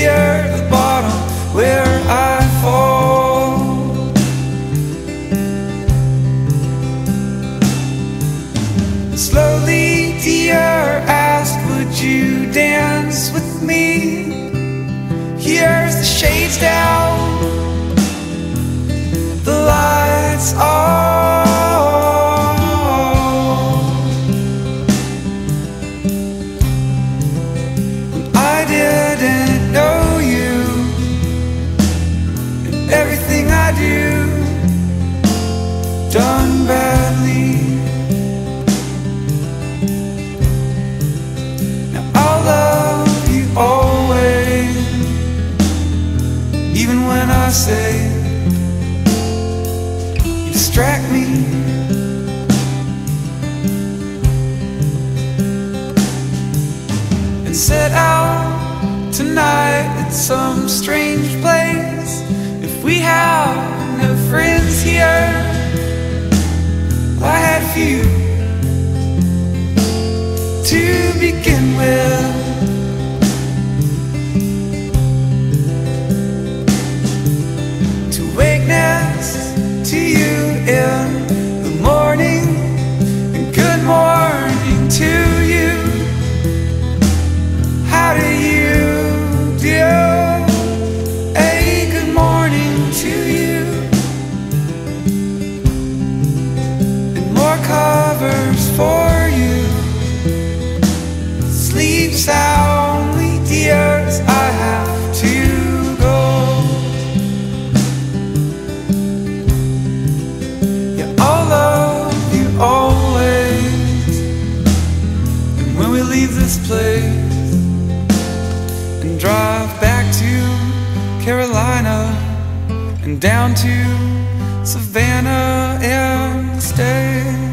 dear, the bottom where I fall. Slowly, dear, asked, would you dance with me? Here's the shades down, the lights off. When I didn't know you, and everything I do done badly. Now I'll love you always, even when I say you distract me. And set out tonight at some strange place. If we have no friends here, I had few to begin with. To wake next to you in the morning, and good morning to you. How do you do? A good morning to you. And more covers for you. Sleep soundly, dears, I have to go. Yeah, I'll love you always. And when we leave this place and drive back to Carolina and down to Savannah and stay,